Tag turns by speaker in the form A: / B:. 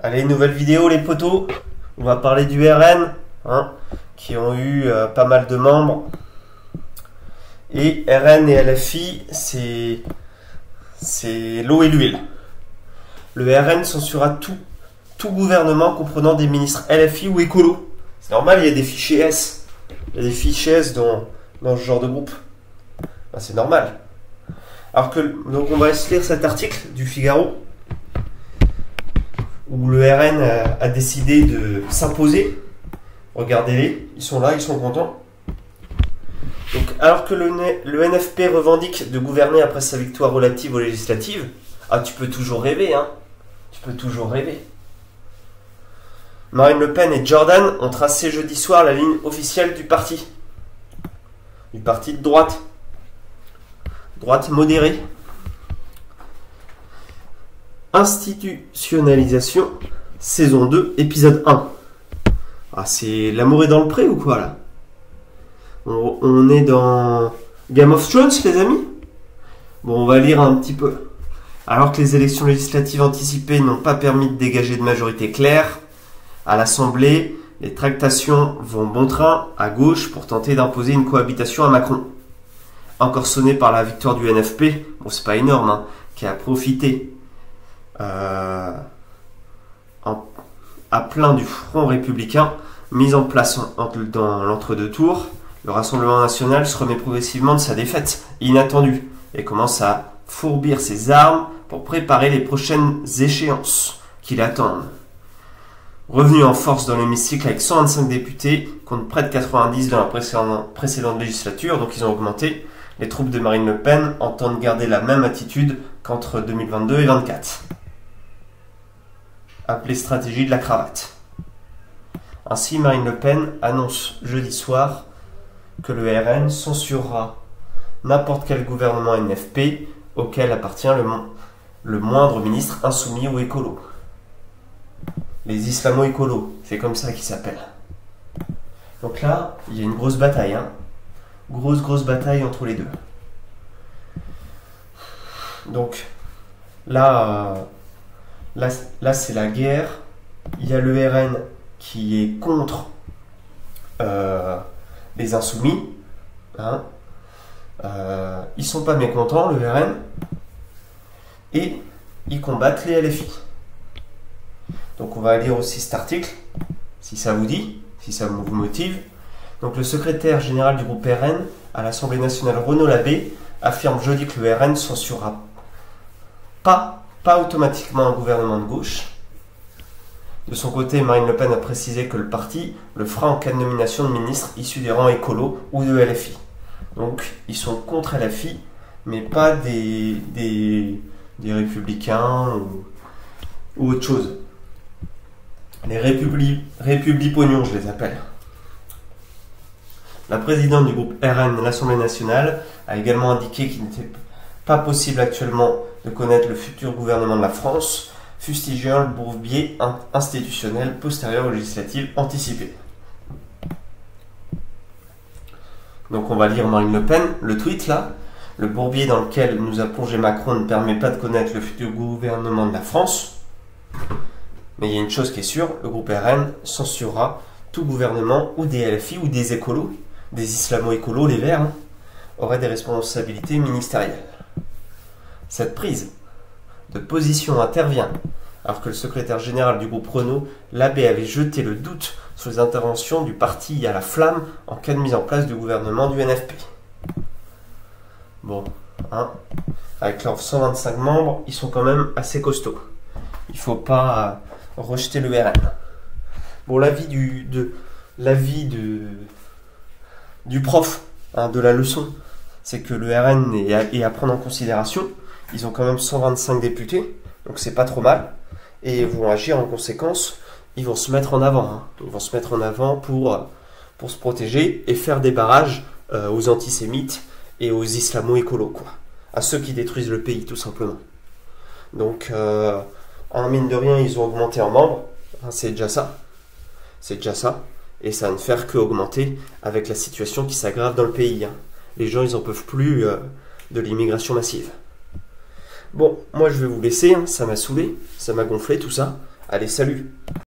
A: Allez, nouvelle vidéo les potos. On va parler du RN, qui ont eu pas mal de membres. Et RN et LFI, c'est l'eau et l'huile. Le RN censurera tout gouvernement comprenant des ministres LFI ou écolo. C'est normal, il y a des fichiers S. Il y a des fichiers S dans ce genre de groupe. Ben, c'est normal. Donc on va se lire cet article du Figaro où le RN a décidé de s'imposer. Regardez-les, ils sont là, ils sont contents. Donc, alors que le NFP revendique de gouverner après sa victoire relative aux législatives, tu peux toujours rêver, Tu peux toujours rêver. Marine Le Pen et Jordan ont tracé jeudi soir la ligne officielle du parti. Du parti de droite. Droite modérée. Institutionnalisation, saison 2, épisode 1. C'est l'amour est dans le pré ou quoi là? On est dans Game of Thrones, les amis? Bon, on va lire un petit peu. Alors que les élections législatives anticipées n'ont pas permis de dégager de majorité claire, à l'Assemblée, les tractations vont bon train à gauche pour tenter d'imposer une cohabitation à Macron. Encore sonné par la victoire du NFP, bon c'est pas énorme, qui a profité à plein du front républicain mis en place dans l'entre-deux tours. Le Rassemblement national se remet progressivement de sa défaite inattendue et commence à fourbir ses armes pour préparer les prochaines échéances qui l'attendent. Revenu en force dans l'hémicycle avec 125 députés contre près de 90 dans la précédente législature, donc ils ont augmenté, les troupes de Marine Le Pen entendent garder la même attitude qu'entre 2022 et 2024. Appelée stratégie de la cravate. Ainsi, Marine Le Pen annonce jeudi soir que le RN censurera n'importe quel gouvernement NFP auquel appartient le moindre ministre insoumis ou écolo. Les islamo-écolos, c'est comme ça qu'ils s'appellent. Donc là, il y a une grosse bataille, Grosse bataille entre les deux. Donc là c'est la guerre. Il y a le RN qui est contre les insoumis. Ils sont pas mécontents, le RN. Et ils combattent les LFI. Donc on va lire aussi cet article, si ça vous dit, si ça vous motive. Donc le secrétaire général du groupe RN à l'Assemblée nationale, Renaud Labbé, affirme jeudi que le RN censurera pas automatiquement un gouvernement de gauche. De son côté, Marine Le Pen a précisé que le parti le fera en cas de nomination de ministres issus des rangs écolos ou de LFI. Donc ils sont contre LFI, mais pas des républicains ou autre chose. Les républipognons, je les appelle. La présidente du groupe RN de l'Assemblée nationale a également indiqué qu'il n'était pas possible actuellement de connaître le futur gouvernement de la France, fustigeant le bourbier institutionnel postérieur aux législatives anticipées. Donc on va lire Marine Le Pen, le tweet là. Le bourbier dans lequel nous a plongé Macron ne permet pas de connaître le futur gouvernement de la France. Mais il y a une chose qui est sûre, le groupe RN censurera tout gouvernement ou des LFI ou des écolos, des islamo-écolos, les Verts, auraient des responsabilités ministérielles. Cette prise de position intervient alors que le secrétaire général du groupe Renaud, Labbé, avait jeté le doute sur les interventions du parti à la flamme en cas de mise en place du gouvernement du NFP. Bon, avec leurs 125 membres, ils sont quand même assez costauds. Il ne faut pas rejeter le RN. Bon, l'avis du prof de la leçon, c'est que le RN est à prendre en considération. Ils ont quand même 125 députés, donc c'est pas trop mal. Et ils vont agir en conséquence. Ils vont se mettre en avant. Ils vont se mettre en avant pour se protéger et faire des barrages aux antisémites et aux islamo-écolos, à ceux qui détruisent le pays, tout simplement. Donc, mine de rien, ils ont augmenté en membres. C'est déjà ça. C'est déjà ça. Et ça va ne faire qu'augmenter avec la situation qui s'aggrave dans le pays. Les gens, ils n'en peuvent plus de l'immigration massive. Bon, moi je vais vous laisser, ça m'a saoulé, ça m'a gonflé tout ça. Allez, salut!